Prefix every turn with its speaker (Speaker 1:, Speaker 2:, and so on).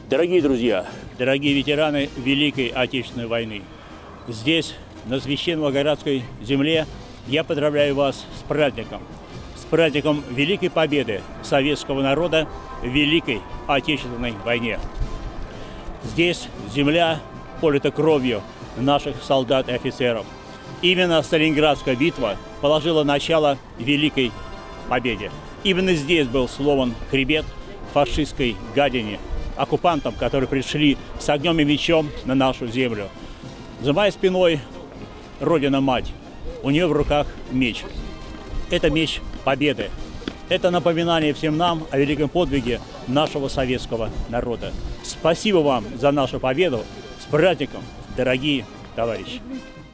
Speaker 1: Дорогие друзья, дорогие ветераны Великой Отечественной войны, здесь, на священной Волгоградской земле, я поздравляю вас с праздником Великой Победы советского народа в Великой Отечественной войне. Здесь земля полита кровью наших солдат и офицеров. Именно Сталинградская битва положила начало Великой Победе. Именно здесь был сломан хребет фашистской гадине, оккупантам, которые пришли с огнем и мечом на нашу землю. За моей спиной Родина-Мать, у нее в руках меч. Это меч победы. Это напоминание всем нам о великом подвиге нашего советского народа. Спасибо вам за нашу победу. С праздником, дорогие товарищи!